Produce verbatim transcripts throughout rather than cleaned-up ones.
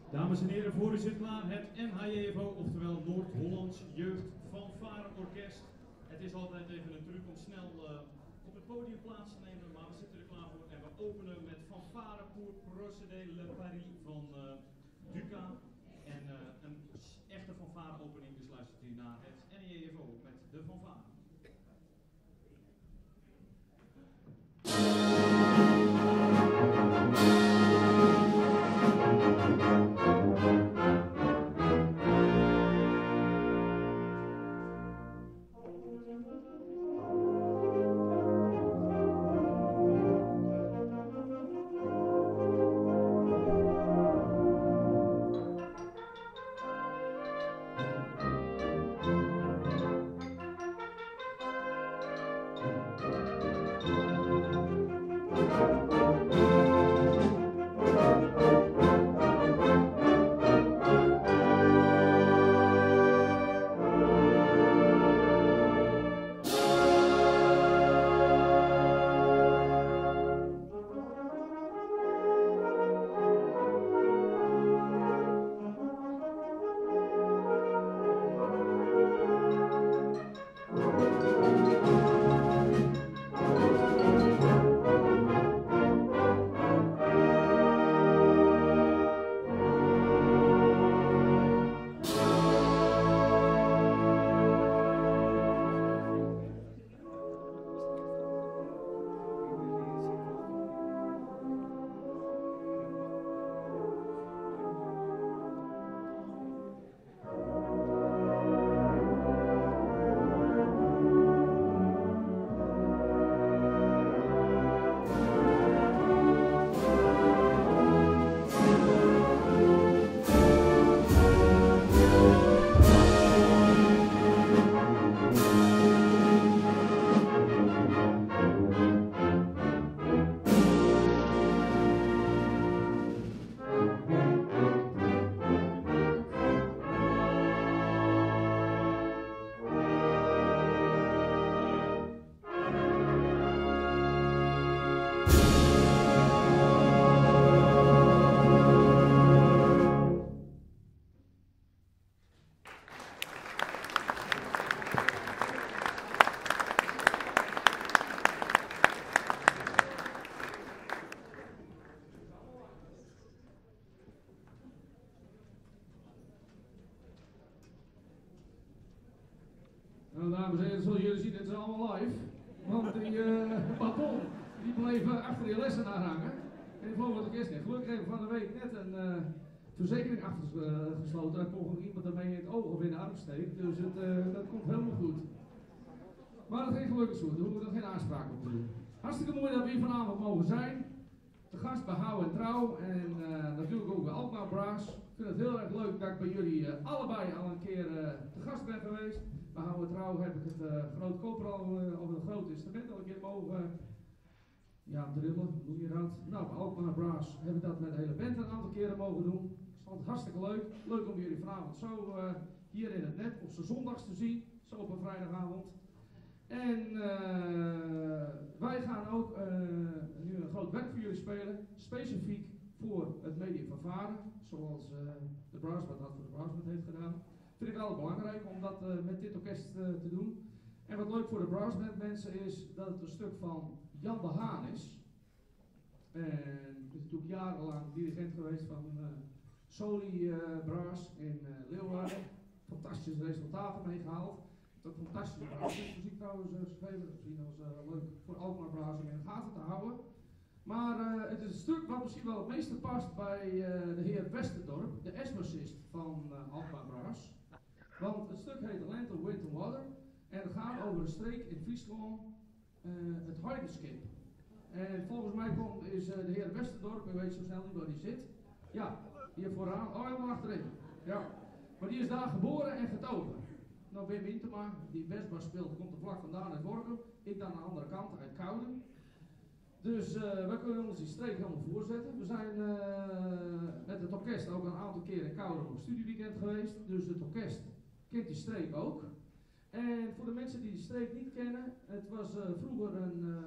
Dames en heren, voor u zit klaar het N H J V O, oftewel Noord-Hollands Jeugd Fanfareorkest. Het is altijd even een truc om snel uh, op het podium plaats te nemen, maar we zitten er klaar voor en we openen met Fanfare pour Procédé Le Paris van uh, Duca. En uh, een echte fanfare opening, dus luistert u naar het N H J V O met de fanfare. Nou, dames en heren, zoals jullie zien, het is allemaal live. Want die uh, baton, die bleef uh, achter die lessenaar hangen. En die vloog wat de kist in. Gelukkig hebben we van de week net een uh, verzekering afgesloten. Daar kon nog iemand ermee in het oog of in de arm steekt. Dus het, uh, dat komt helemaal goed. Maar dat ging gelukkig zo, daar hoeven we er geen aanspraak op te doen. Hartstikke mooi dat we hier vanavond mogen zijn. De gast bij Hou en Trouw en uh, natuurlijk ook bij Alkmaar Brass. Ik vind het heel erg leuk dat ik bij jullie uh, allebei al een keer uh, te gast ben geweest. Bij Hou en Trouw heb ik het uh, groot koperal uh, of een groot instrument al een keer mogen uh, ja, drillen, hoe doe je dat? Nou, bij Alkmaar Brass heb ik dat met de hele band een aantal keren mogen doen. Dat is hartstikke leuk. Leuk om jullie vanavond zo uh, hier in het net op z'n zondags te zien, zo op een vrijdagavond. En uh, wij gaan ook uh, nu een groot werk voor jullie spelen, specifiek voor het medium fanfare, zoals uh, de Brassband dat voor de Brassband heeft gedaan. Vind ik wel belangrijk om dat uh, met dit orkest uh, te doen. En wat leuk voor de Brassband mensen is dat het een stuk van Jan de Haan is. En is natuurlijk jarenlang dirigent geweest van uh, Soli uh, Brass in uh, Leeuwarden. Fantastische resultaten meegehaald. Dat fantastische muziek trouwens uh, geschreven. Misschien als uh, leuk voor Alkmaar Brass om in de gaten te houden. Maar uh, het is een stuk wat misschien wel het meeste past bij uh, de heer Westerdorp, de S-bassist van uh, Alkmaar Brass. Want het stuk heet Land of Wind and Water en het gaat over een streek in Friesland, uh, het Heidenskip. En volgens mij komt, is uh, de heer Westerdorp, ik weet zo snel niet waar die zit. Ja, hier vooraan, oh helemaal achterin. Ja. Maar die is daar geboren en getogen. Nou, Wim Wintema, die Westbas speelt, komt er vlak vandaan uit Workum. Ik dan aan de andere kant uit Kouden. Dus uh, wij kunnen ons die streek helemaal voorzetten. We zijn uh, met het orkest ook een aantal keer in Kouden op een studieweekend geweest. Dus het orkest kent die streek ook. En voor de mensen die die streek niet kennen, het was uh, vroeger een uh,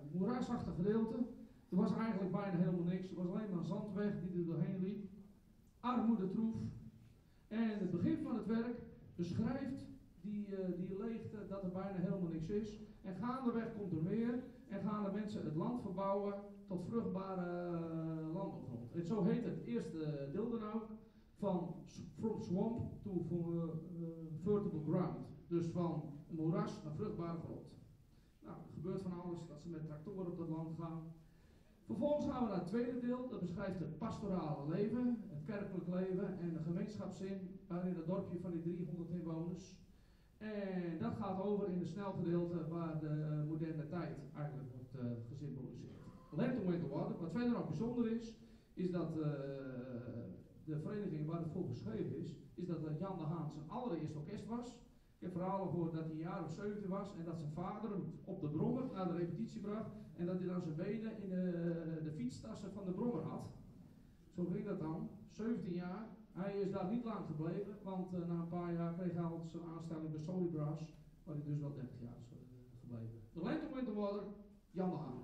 moerasachtig gedeelte. Er was eigenlijk bijna helemaal niks. Er was alleen maar een zandweg die er doorheen liep. armoedetroef. En het begin van het werk beschrijft die, uh, die leegte, dat er bijna helemaal niks is. En gaandeweg komt er meer en gaan de mensen het land verbouwen tot vruchtbare uh, landbouwgrond. En zo heet het eerste deel dan ook, van from swamp to uh, uh, fertile ground. Dus van moeras naar vruchtbare grond. Nou, er gebeurt van alles, dat ze met tractoren op dat land gaan. Vervolgens gaan we naar het tweede deel, dat beschrijft het pastorale leven, het kerkelijk leven en de gemeenschapszin, waarin het dorpje van die driehonderd inwoners. En dat gaat over in het snelgedeelte waar de uh, moderne tijd eigenlijk wordt uh, gesymboliseerd. Land to Winter Water, wat verder ook bijzonder is, is dat uh, de vereniging waar het voor geschreven is, is dat uh, Jan de Haan zijn allereerste orkest was. Ik heb verhalen gehoord dat hij een jaar of zeventien was en dat zijn vader hem op de brommer naar de repetitie bracht en dat hij dan zijn benen in de, de fietstassen van de brommer had. Zo ging dat dan, zeventien jaar. Hij is daar niet lang gebleven, want uh, na een paar jaar kreeg hij al zijn aanstelling bij Sony Brass, waar hij dus wel dertig jaar is uh, gebleven. De Land to Winter Water, Jan de Haan.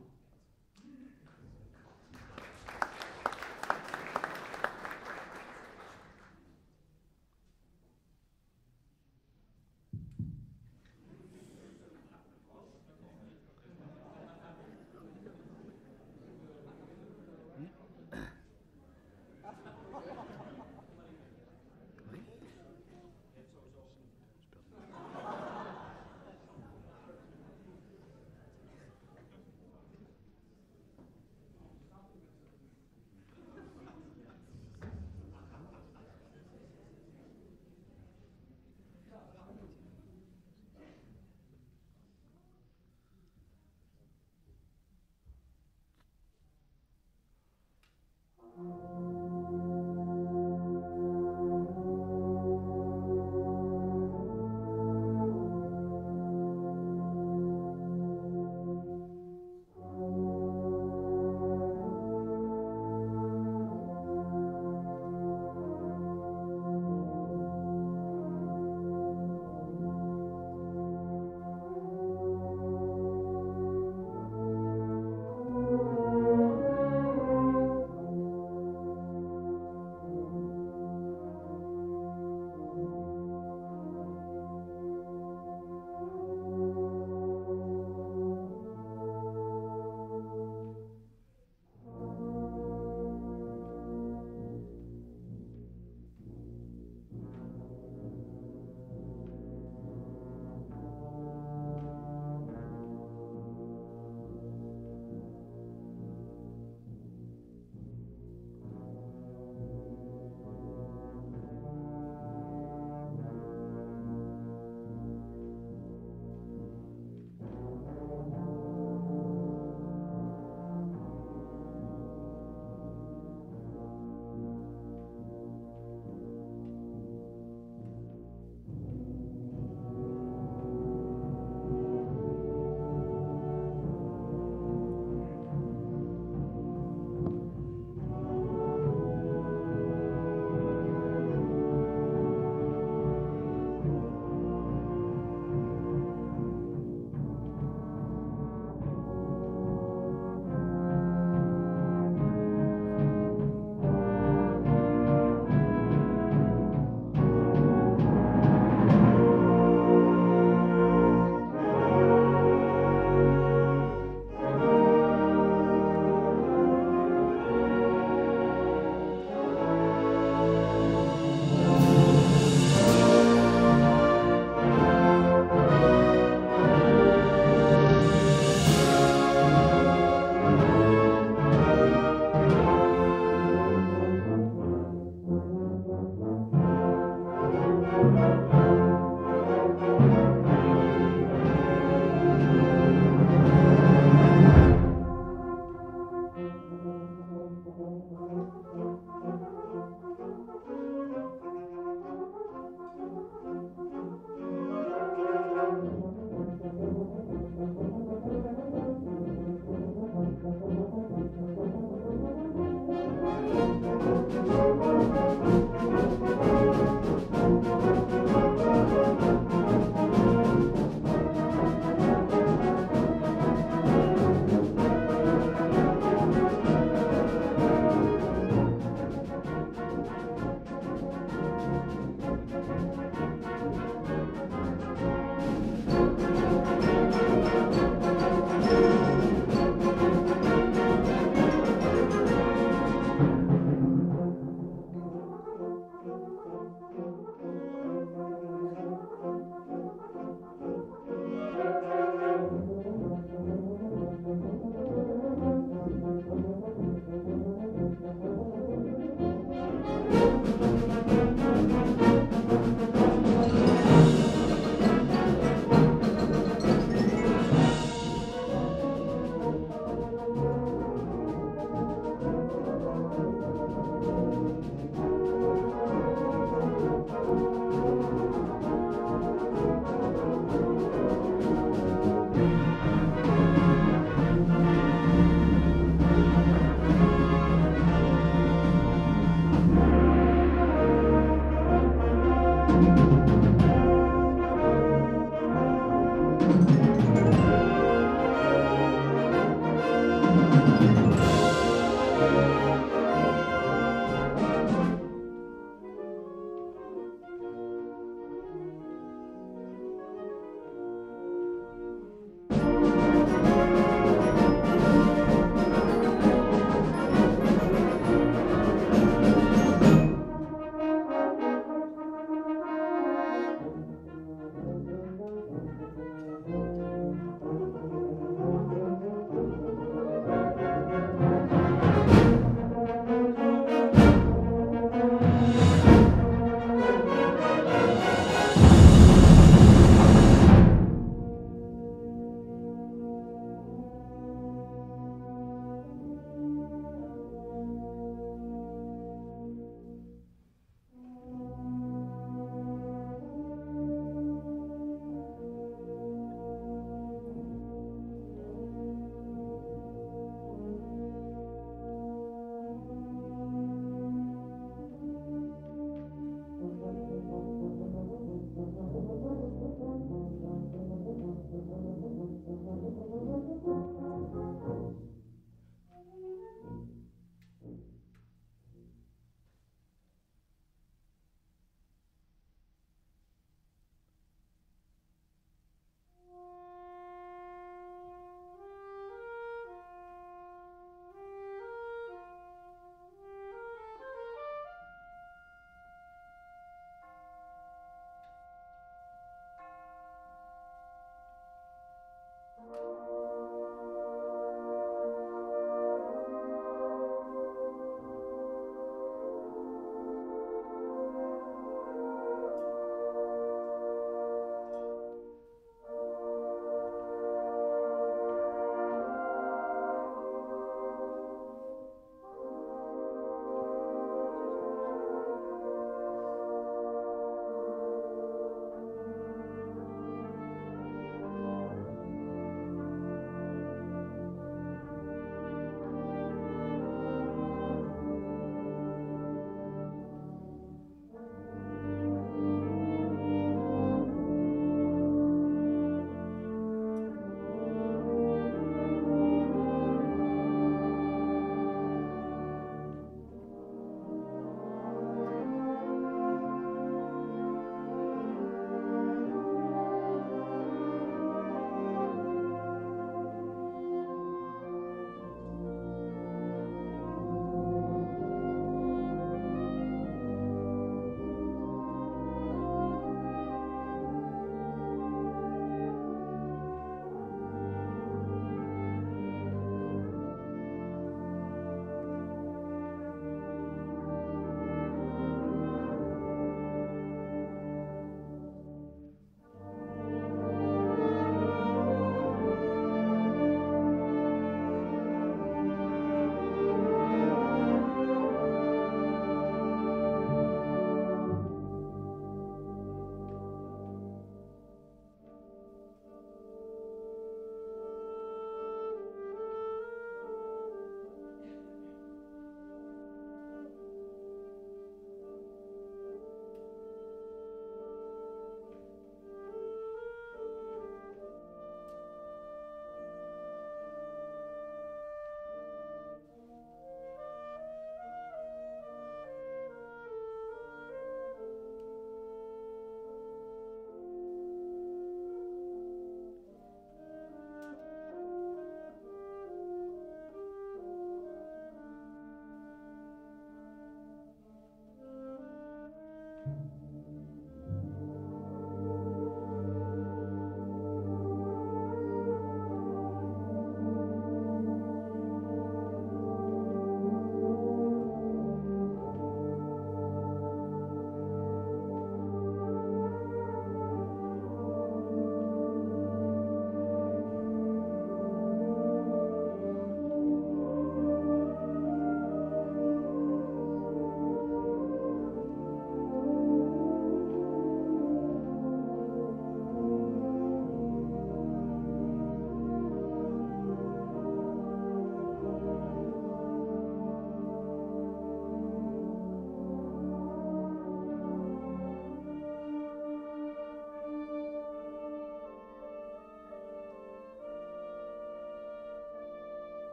Thank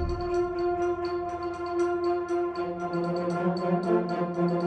Thank you.